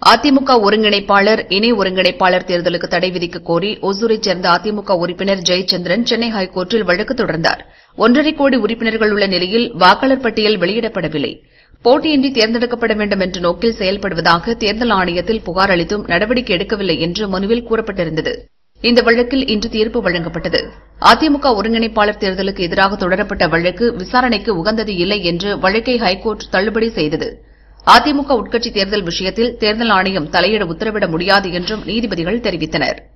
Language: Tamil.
அதிமுக ஒருங்கிணைப்பாளர் இணை ஒருங்கிணைப்பாளர் தேர்தலுக்கு தடை விதிக்க கோரி ஒசூரைச் சேர்ந்த அதிமுக உறுப்பினர் ஜெயச்சந்திரன் சென்னை ஹைகோர்ட்டில் வழக்கு தொடர்ந்தார். 1.5 கோடி உறுப்பினர்கள் உள்ள நிலையில் வாக்காளர் பட்டியல் வெளியிடப்படவில்லை. போட்டியின்றி தேர்ந்தெடுக்கப்பட வேண்டும் என்ற நோக்கில் செயல்படுவதாக தேர்தல் ஆணையத்தில் புகார் அளித்தும் நடவடிக்கை எடுக்கவில்லை என்று மனுவில் கூறப்பட்டிருந்தது. இந்த வழக்கில் இன்று தீர்ப்பு வழங்கப்பட்டது. அதிமுக ஒருங்கிணைப்பாளர் தேர்தலுக்கு எதிராக தொடரப்பட்ட வழக்கு விசாரணைக்கு உகந்தது இல்லை என்று வழக்கை ஹைகோர்ட் தள்ளுபடி செய்தது. அதிமுக உட்கட்சி தேர்தல் விஷயத்தில் தேர்தல் ஆணையம் தலையிட உத்தரவிட முடியாது என்றும் நீதிபதிகள் தெரிவித்தனா்.